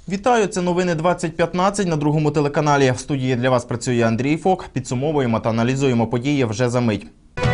Вітаю, це новини 2015 на другому телеканалі. В студії для вас працює Андрій Фок. Підсумовуємо та аналізуємо події вже за мить.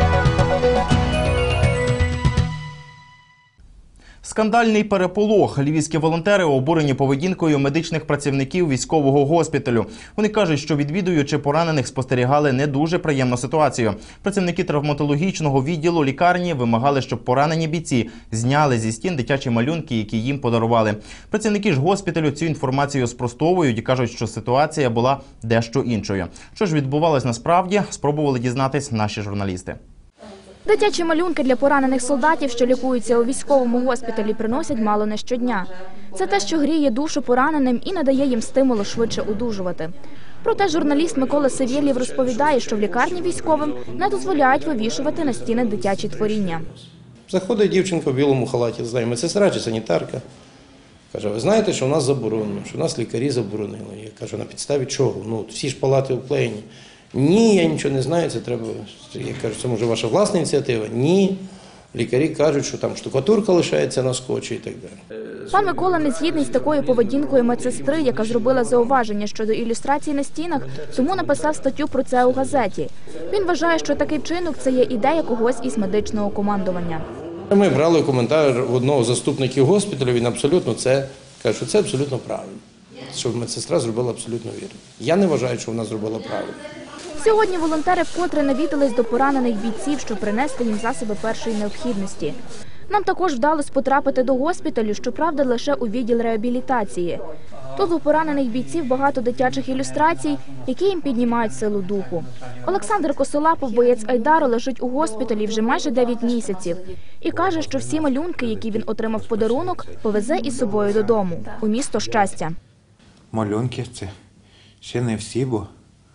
Скандальний переполох. Львівські волонтери обурені поведінкою медичних працівників військового госпіталю. Вони кажуть, що відвідуючи поранених спостерігали не дуже приємну ситуацію. Працівники травматологічного відділу лікарні вимагали, щоб поранені бійці зняли зі стін дитячі малюнки, які їм подарували. Працівники ж госпіталю цю інформацію спростовують і кажуть, що ситуація була дещо іншою. Що ж відбувалось насправді, спробували дізнатись наші журналісти. Дитячі малюнки для поранених солдатів, що лікуються у військовому госпіталі, приносять мало не щодня. Це те, що гріє душу пораненим і надає їм стимулу швидше одужувати. Проте журналіст Микола Савєлєв розповідає, що в лікарні військовим не дозволяють вивішувати на стіни дитячі творіння. Заходить дівчинка в білому халаті, знає, медсестра чи санітарка. Каже, ви знаєте, що в нас заборонено, що в нас лікарі заборонили. Я кажу, на підставі чого? Ну, всі ж палати оклеєні. Ні, я нічого не знаю, це треба, я кажу, це може ваша власна ініціатива? Ні. Лікарі кажуть, що там штукатурка лишається на скотчі і так далі. Пан Микола не згідний з такою поведінкою медсестри, яка зробила зауваження щодо ілюстрацій на стінах, тому написав статтю про це у газеті. Він вважає, що такий вчинок – це є ідея когось із медичного командування. Ми брали коментар одного з заступників госпіталю, він абсолютно це, каже, що це абсолютно правильно. Що медсестра зробила абсолютно вірно. Я не вважаю, що вона зробила правильно. Сьогодні волонтери вкотре навідались до поранених бійців, щоб принести їм засоби першої необхідності. Нам також вдалося потрапити до госпіталю, щоправда, лише у відділ реабілітації. Тут у поранених бійців багато дитячих ілюстрацій, які їм піднімають силу духу. Олександр Косолапов, боєць Айдару, лежить у госпіталі вже майже 9 місяців. І каже, що всі малюнки, які він отримав в подарунок, повезе із собою додому, у місто щастя. Малюнки – це ще не всі, бо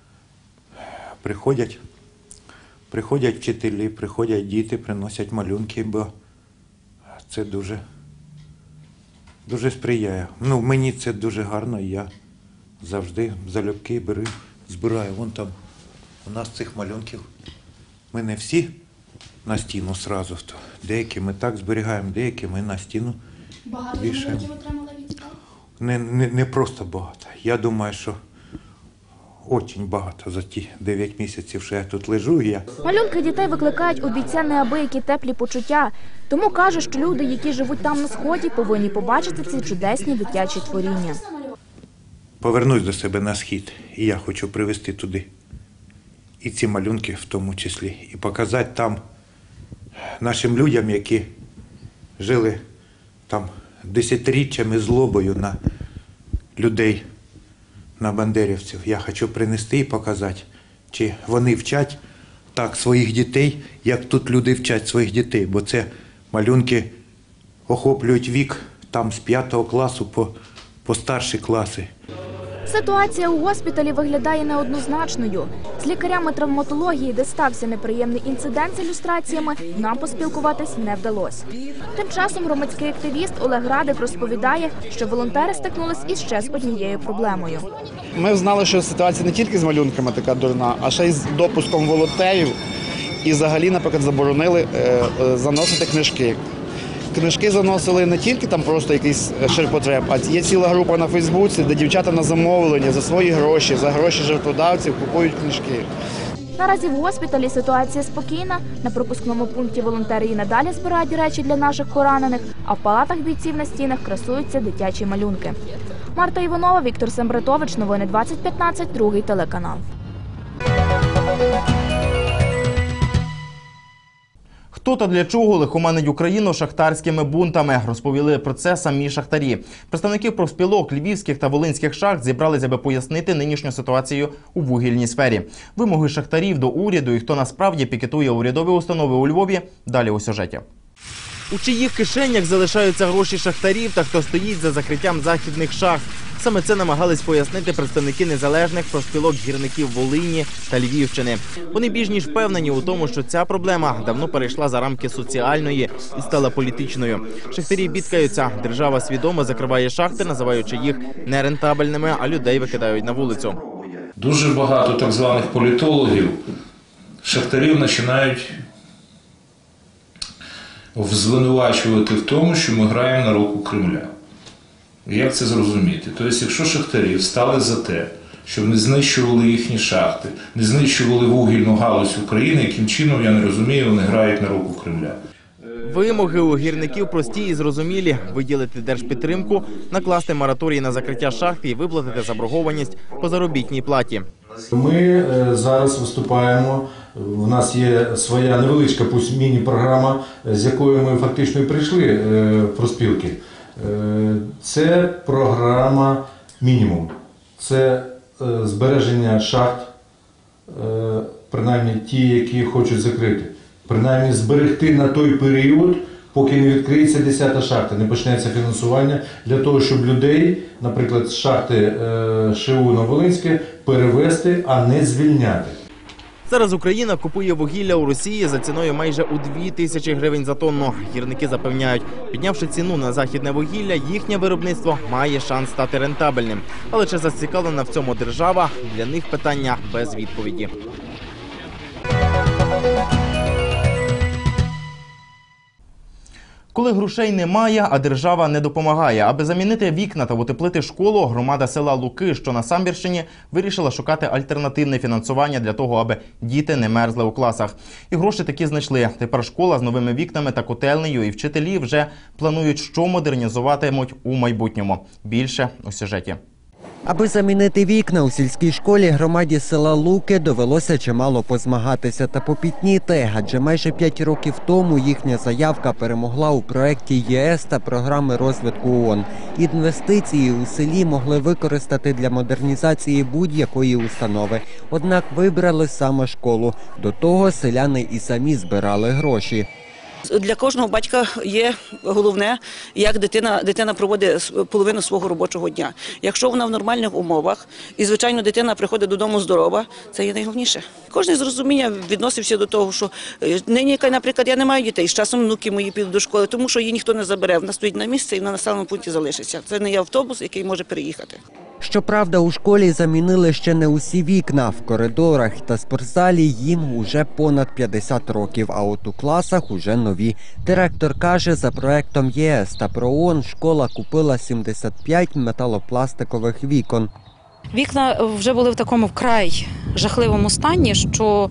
приходять вчителі, приходять діти, приносять малюнки, бо це дуже сприяє. Ну, мені це дуже гарно, і я завжди залюбки збираю. Вон там у нас цих малюнків. Ми не всі на стіну одразу. Деякі ми так зберігаємо, деякі ми на стіну вішаємо. Багато отримали від? Не просто багато. Я думаю, що дуже багато за ті 9 місяців, що я тут лежу. Малюнки дітей викликають у бійця неабиякі теплі почуття. Тому каже, що люди, які живуть там на Сході, повинні побачити ці чудесні дитячі творіння. Повернусь до себе на Схід, і я хочу привезти туди і ці малюнки в тому числі. І показати там нашим людям, які жили там десятиріччями злобою на людей, на бандерівців. Я хочу принести і показати, чи вони вчать так своїх дітей, як тут люди вчать своїх дітей. Бо це малюнки охоплюють вік там з 5 класу по старші класи. Ситуація у госпіталі виглядає неоднозначною. З лікарями травматології, де стався неприємний інцидент з ілюстраціями, нам поспілкуватись не вдалося. Тим часом громадський активіст Олег Радик розповідає, що волонтери стикнулись із ще з однією проблемою. Ми знали, що ситуація не тільки з малюнками така дурна, а ще й з допуском волонтерів. І взагалі, наприклад, заборонили заносити книжки. Книжки заносили не тільки там просто якийсь ширпотреб, а є ціла група на Фейсбуці, де дівчата на замовлення за свої гроші, за гроші жертводавців купують книжки. Наразі в госпіталі ситуація спокійна. На пропускному пункті волонтери і надалі збирають речі для наших поранених, а в палатах бійців на стінах красуються дитячі малюнки. Марта Іванова, Віктор Сембратович, новини 2015, другий телеканал. Хто та для чого лихоманить Україну шахтарськими бунтами, розповіли про це самі шахтарі. Представники профспілок львівських та волинських шахт зібралися, аби пояснити нинішню ситуацію у вугільній сфері. Вимоги шахтарів до уряду і хто насправді пікетує урядові установи у Львові – далі у сюжеті. У чиїх кишенях залишаються гроші шахтарів та хто стоїть за закриттям західних шахт. Саме це намагались пояснити представники незалежних профспілок гірників Волині та Львівщини. Вони більш ніж впевнені у тому, що ця проблема давно перейшла за рамки соціальної і стала політичною. Шахтарі бідкаються, держава свідомо закриває шахти, називаючи їх нерентабельними, а людей викидають на вулицю. Дуже багато так званих політологів шахтарів починають звинувачувати в тому, що ми граємо на руку Кремля. Як це зрозуміти? Тобто, якщо шахтарі встали за те, щоб не знищували їхні шахти, не знищували вугільну галузь України, яким чином, я не розумію, вони грають на руку Кремля. Вимоги у гірників прості і зрозумілі – виділити держпідтримку, накласти мораторій на закриття шахт і виплатити заборгованість по заробітній платі. Ми зараз виступаємо, у нас є своя невеличка, пусть міні-програма, з якою ми фактично і прийшли в профспілки. Це програма мінімум. Це збереження шахт, принаймні ті, які хочуть закрити. Принаймні зберегти на той період, поки не відкриється 10-та шахта, не почнеться фінансування, для того, щоб людей, наприклад, з шахти ШУ Нововолинське перевести, а не звільняти. Зараз Україна купує вугілля у Росії за ціною майже у 2000 гривень за тонну. Гірники запевняють, піднявши ціну на західне вугілля, їхнє виробництво має шанс стати рентабельним. Але чи зацікавлена в цьому держава? Для них питання без відповіді. Коли грошей немає, а держава не допомагає. Аби замінити вікна та утеплити школу, громада села Луки, що на Самбірщині, вирішила шукати альтернативне фінансування для того, аби діти не мерзли у класах. І гроші таки знайшли. Тепер школа з новими вікнами та котельнею, і вчителі вже планують, що модернізуватимуть у майбутньому. Більше у сюжеті. Аби замінити вікна у сільській школі, громаді села Луки довелося чимало позмагатися та попітніти, адже майже 5 років тому їхня заявка перемогла у проєкті ЄС та програми розвитку ООН. Інвестиції у селі могли використати для модернізації будь-якої установи. Однак вибрали саме школу. До того селяни і самі збирали гроші. Для кожного батька є головне, як дитина проводить половину свого робочого дня. Якщо вона в нормальних умовах, і, звичайно, дитина приходить додому здорова, це є найголовніше. Кожен з розуміння відносився до того, що нині, наприклад, я не маю дітей, з часом внуки мої підуть до школи, тому що її ніхто не забере. Вона стоїть на місці і на населеному пункті залишиться. Це не є автобус, який може переїхати. Щоправда, у школі замінили ще не усі вікна. В коридорах та спортзалі їм уже понад 50 років, а от у класах уже нові. Директор каже, за проектом ЄС та про ООН школа купила 75 металопластикових вікон. Вікна вже були в такому вкрай жахливому стані, що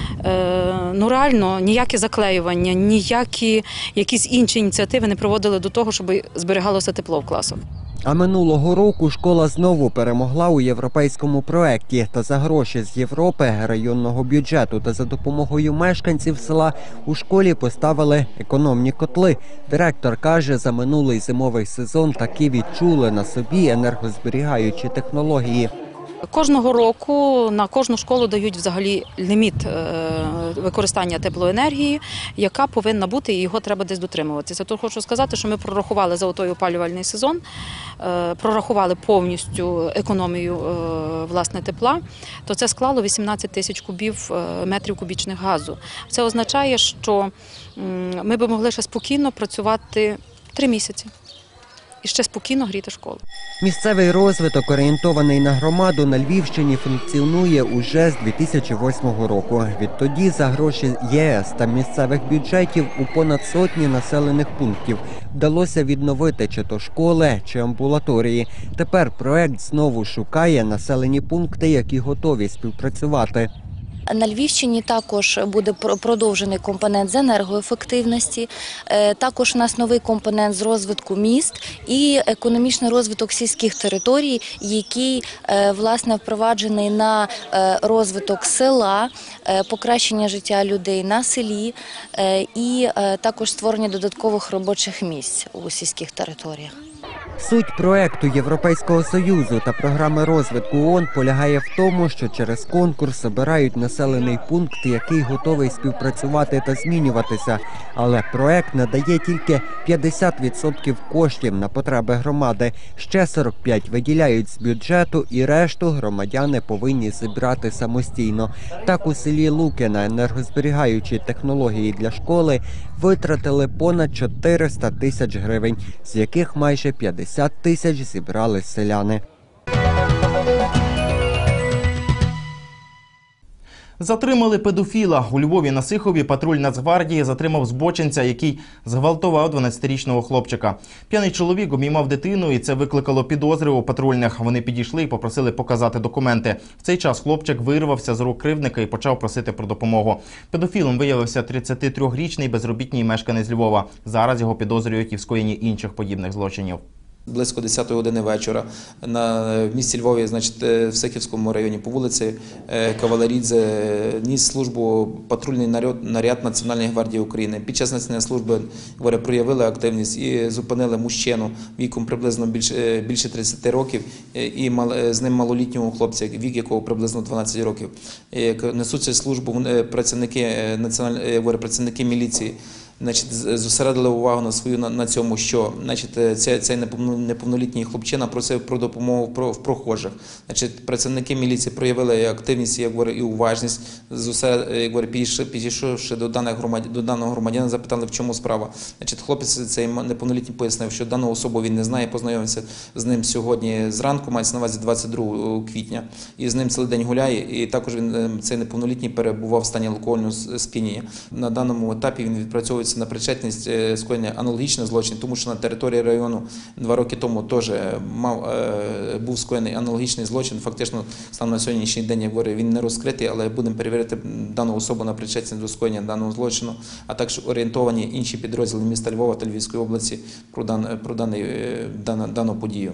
реально ніякі заклеювання, ніякі якісь інші ініціативи не проводили до того, щоб зберігалося тепло в класах. А минулого року школа знову перемогла у європейському проєкті. Та за гроші з Європи, районного бюджету та за допомогою мешканців села у школі поставили економні котли. Директор каже, за минулий зимовий сезон таки відчули на собі енергозберігаючі технології. Кожного року на кожну школу дають взагалі ліміт використання теплоенергії, яка повинна бути, і його треба десь дотримуватися. То хочу сказати, що ми прорахували за той опалювальний сезон, прорахували повністю економію власне тепла, то це склало 18 тисяч метрів кубічних газу. Це означає, що ми б могли ще спокійно працювати 3 місяці. І ще спокійно гріти школу. Місцевий розвиток, орієнтований на громаду, на Львівщині функціонує уже з 2008 року. Відтоді за гроші ЄС та місцевих бюджетів у понад сотні населених пунктів вдалося відновити чи то школи, чи амбулаторії. Тепер проект знову шукає населені пункти, які готові співпрацювати. На Львівщині також буде продовжений компонент з енергоефективності, також у нас новий компонент з розвитку міст і економічний розвиток сільських територій, який, власне, впроваджений на розвиток села, покращення життя людей на селі і також створення додаткових робочих місць у сільських територіях. Суть проекту Європейського Союзу та програми розвитку ООН полягає в тому, що через конкурс обирають населений пункт, який готовий співпрацювати та змінюватися. Але проект надає тільки 50% коштів на потреби громади. Ще 45% виділяють з бюджету і решту громадяни повинні зібрати самостійно. Так у селі Луки на енергозберігаючі технології для школи витратили понад 400 тисяч гривень, з яких майже 50 тисяч зібрали селяни. Затримали педофіла. У Львові на Сихові патруль Нацгвардії затримав збочинця, який зґвалтував 12-річного хлопчика. П'яний чоловік обіймав дитину, і це викликало підозри у патрульних. Вони підійшли і попросили показати документи. В цей час хлопчик вирвався з рук кривдника і почав просити про допомогу. Педофілом виявився 33-річний безробітний мешканець Львова. Зараз його підозрюють і в скоєнні інших подібних злочинів. Близько 10 години вечора в місті Львові, в Сихівському районі по вулиці Кавалерідзе ніс службу патрульний наряд Національної гвардії України. Під час несення служби проявили активність і зупинили мужчину віком приблизно більше 30 років і з ним малолітнього хлопця, вік якого приблизно 12 років. Несучи службу працівники міліції, зосередили увагу на цьому, що цей неповнолітній хлопчина просив про допомогу в прохожих. Працівники міліції проявили активність і уважність, підійшовши до даного громадянина, запитали, в чому справа. Хлопець цей неповнолітній пояснив, що дану особу він не знає, познайомився з ним сьогодні зранку, мається на увазі 22 квітня, і з ним цілий день гуляє, і також цей неповнолітній перебував в стані алкогольного сп'яніння. На даному етапі він відпрацьовується на причетність скоєння аналогічних злочинів, тому що на території району 2 роки тому теж був скоєний аналогічний злочин. Фактично, станом на сьогоднішній день він не розкритий, але будемо перевірити дану особу на причетність до скоєння даного злочину, а також орієнтовані інші підрозділи міста Львова та Львівської області про дану подію.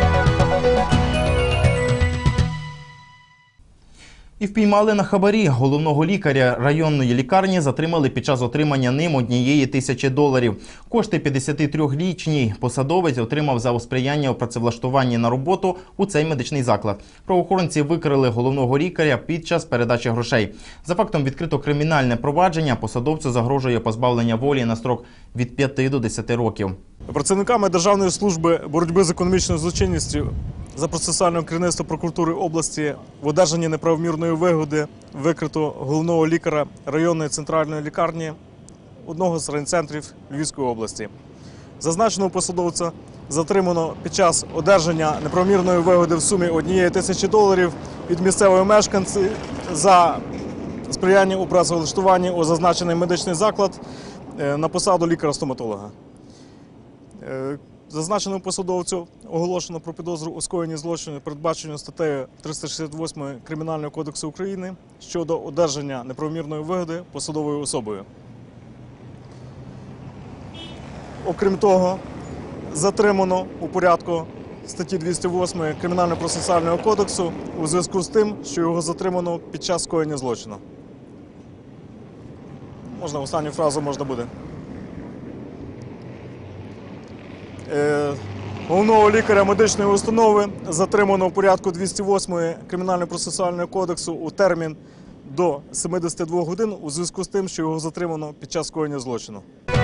І впіймали на хабарі. Головного лікаря районної лікарні затримали під час отримання ним $1000. Кошти 53-річний посадовець отримав за сприяння у працевлаштуванні на роботу у цей медичний заклад. Правоохоронці викрили головного лікаря під час передачі грошей. За фактом відкрито кримінальне провадження. Посадовцю загрожує позбавлення волі на строк від 5 до 10 років. Працівниками Державної служби боротьби з економічною злочинністю за процесуального керівництва прокуратури області в одержанні неправомірної вигоди викрито головного лікаря районної центральної лікарні одного з райцентрів Львівської області. Зазначеного посадовця затримано під час одержання неправомірної вигоди в сумі $1000 від місцевої мешканці за сприяння у працевлаштуванні у зазначений медичний заклад на посаду лікаря-стоматолога. Зазначеному посадовцю оголошено про підозру у скоєнні злочину, передбаченого статтею 368 Кримінального кодексу України щодо одержання неправомірної вигоди посадовою особою. Окрім того, затримано у порядку статті 208 Кримінального процесуального кодексу у зв'язку з тим, що його затримано під час скоєння злочину. Можна останню фразу можна буде. Головного лікаря медичної установи затримано у порядку 208 Кримінального процесуального кодексу у термін до 72 годин у зв'язку з тим, що його затримано під час скоєння злочину.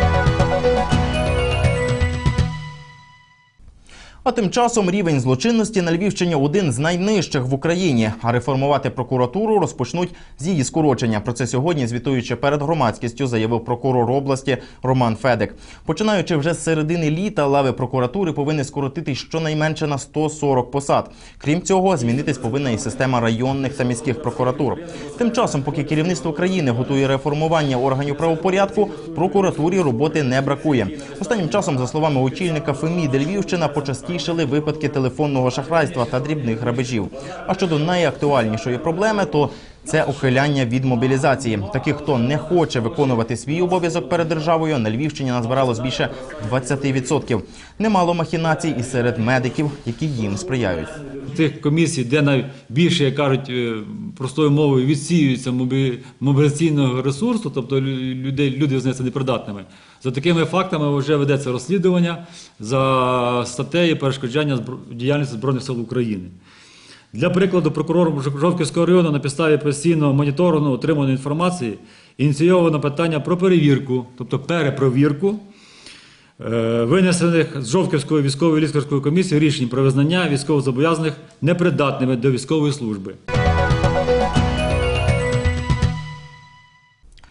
А тим часом рівень злочинності на Львівщині один з найнижчих в Україні. А реформувати прокуратуру розпочнуть з її скорочення. Про це сьогодні, звітуючи перед громадськістю, заявив прокурор області Роман Федик. Починаючи вже з середини літа, лави прокуратури повинні скоротитись щонайменше на 140 посад. Крім цього, змінитись повинна і система районних та міських прокуратур. Тим часом, поки керівництво країни готує реформування органів правопорядку, прокуратурі роботи не бракує. Останнім часом, за словами очільника Феміди, Львівщина почастішили випадки телефонного шахрайства та дрібних грабежів. А щодо найактуальнішої проблеми, то це ухиляння від мобілізації. Таких, хто не хоче виконувати свій обов'язок перед державою, на Львівщині назбиралось більше 20%. Немало махінацій і серед медиків, які їм сприяють. Тих комісій, де найбільше, як кажуть, простою мовою відсіюється мобілізаційного ресурсу, тобто люди визнаються непридатними. За такими фактами вже ведеться розслідування за статтею перешкоджання діяльності Збройних сил України. Для прикладу, прокурором Жовківського району на підставі постійного моніторингу отриманої інформації ініційовано питання про перевірку, тобто перепровірку винесених з Жовківської військової лікарської комісії рішень про визнання військовозобов'язаних непридатними до військової служби.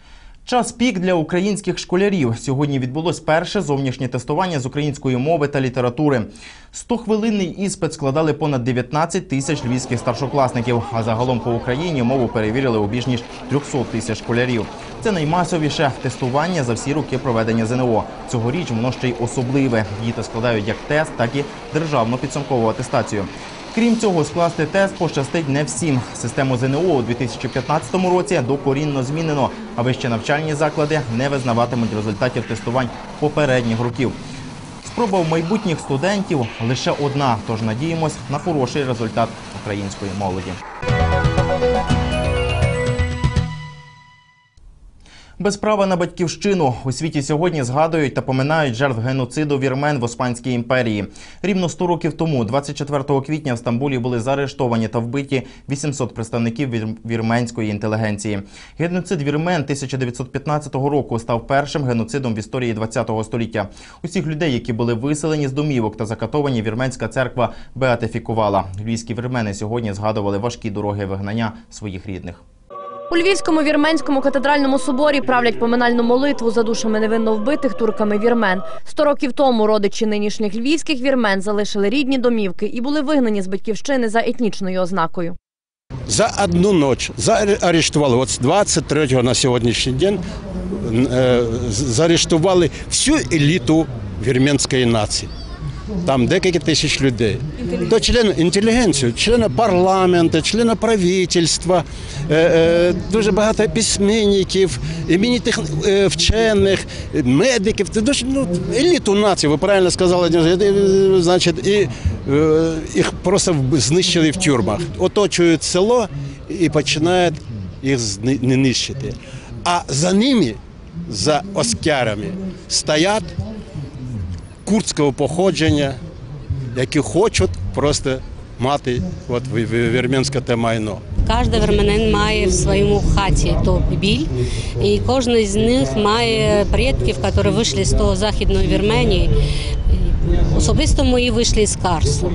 Час пік для українських школярів. Сьогодні відбулось перше зовнішнє тестування з української мови та літератури. 100-хвилинний іспит складали понад 19 тисяч львівських старшокласників, а загалом по Україні мову перевірили у більш ніж 300 тисяч школярів. Це наймасовіше тестування за всі роки проведення ЗНО. Цьогоріч воно ще й особливе. Діти складають як тест, так і державну підсумкову атестацію. Крім цього, скласти тест пощастить не всім. Систему ЗНО у 2015 році докорінно змінено, а вищі навчальні заклади не визнаватимуть результатів тестувань попередніх років. Спроба у майбутніх студентів лише одна, тож надіємось на хороший результат української молоді. Без права на батьківщину. У світі сьогодні згадують та поминають жертв геноциду вірмен в Османській імперії. Рівно 100 років тому, 24 квітня, в Стамбулі були заарештовані та вбиті 800 представників вірменської інтелігенції. Геноцид вірмен 1915 року став першим геноцидом в історії ХХ століття. Усіх людей, які були виселені з домівок та закатовані, вірменська церква беатифікувала. Львівські вірмени сьогодні згадували важкі дороги вигнання своїх рідних. У Львівському вірменському катедральному соборі правлять поминальну молитву за душами невинно вбитих турками вірмен. 100 років тому родичі нинішніх львівських вірмен залишили рідні домівки і були вигнані з батьківщини за етнічною ознакою. За одну ніч заарештували, от з 23 на сьогоднішній день, заарештували всю еліту вірменської нації. Там декілька тисяч людей. То члени інтелігенції, члени парламенту, члени правительства, дуже багато письменників, іменитих вчених, медиків. Еліту нації, ви правильно сказали, значить, і їх просто знищили в тюрмах. Оточують село і починають їх нищити. А за ними, за оскярами, стоять курдського походження, які хочуть просто мати вірменське те майно. Кожен вірменин має в своєму хаті ту біль, і кожен з них має предків, які вийшли з того західної Вірменії. Особисто мої вийшли з Карсу.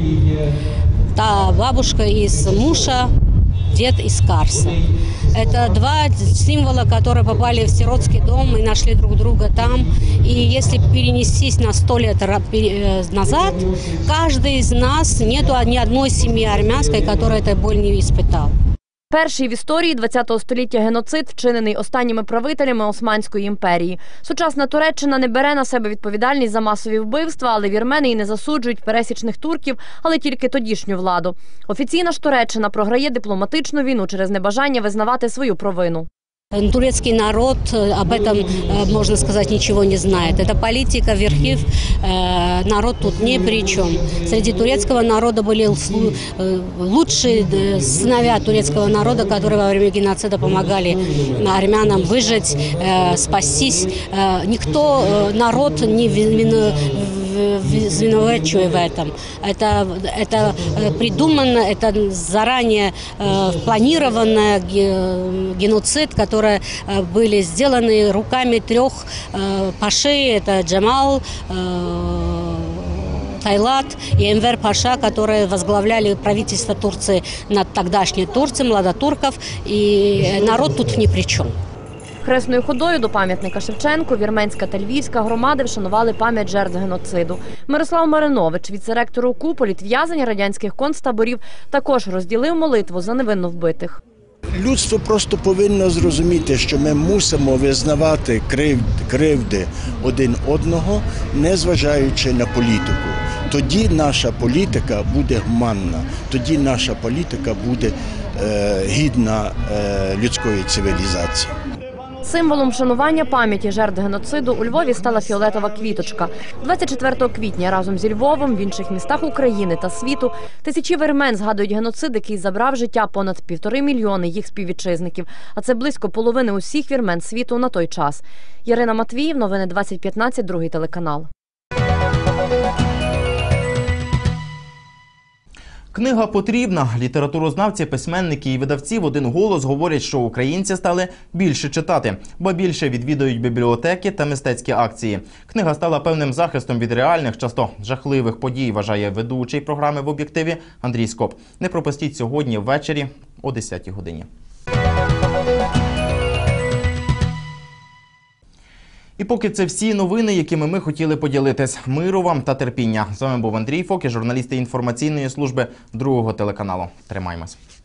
Та бабушка із Муша, дед из Карса. Это два символа, которые попали в сиротский дом и нашли друг друга там. И если перенестись на 100 лет назад, каждый из нас, нету ни одной семьи армянской, которая этой боль не испытала. Перший в історії ХХ століття геноцид, вчинений останніми правителями Османської імперії. Сучасна Туреччина не бере на себе відповідальність за масові вбивства, але вірмени і не засуджують пересічних турків, але тільки тодішню владу. Офіційна ж Туреччина програє дипломатичну війну через небажання визнавати свою провину. Турецкий народ об этом, можно сказать, ничего не знает. Это политика верхов, народ тут ни при чем. Среди турецкого народа были лучшие сыновья турецкого народа, которые во время геноцида помогали армянам выжить, спастись. Никто, народ не звинувачивая в этом. Это придумано, это заранее планированный геноцид, которые были сделаны руками 3 пашей. Это Джамал, Тайлат и Энвер Паша, которые возглавляли правительство Турции над тогдашней Турцией, младотурков. И народ тут ни при чем. Хресною ходою до пам'ятника Шевченку вірменська та львівська громади вшанували пам'ять жертв геноциду. Мирослав Маринович, віце-ректор УКУ, політв'язень радянських концтаборів, також розділив молитву за невинно вбитих. Людство просто повинно зрозуміти, що ми мусимо визнавати кривди один одного, незважаючи на політику. Тоді наша політика буде гуманна, тоді наша політика буде гідна людської цивілізації. Символом вшанування пам'яті жертв геноциду у Львові стала фіолетова квіточка. 24 квітня разом зі Львовом в інших містах України та світу тисячі вірмен згадують геноцид, який забрав життя понад 1,5 мільйони їх співвітчизників. А це близько половини усіх вірмен світу на той час. Ярина Матвіїв, новини 2015, другий телеканал. Книга потрібна. Літературознавці, письменники і видавці в один голос говорять, що українці стали більше читати, бо більше відвідують бібліотеки та мистецькі акції. Книга стала певним захистом від реальних, часто жахливих подій, вважає ведучий програми «В об'єктиві» Андрій Скоп. Не пропустіть сьогодні ввечері о 10-й годині. І поки це всі новини, якими ми хотіли поділитись. Миру вам та терпіння. З вами був Андрій Фок і журналісти інформаційної служби 2 телеканалу. Тримаймось.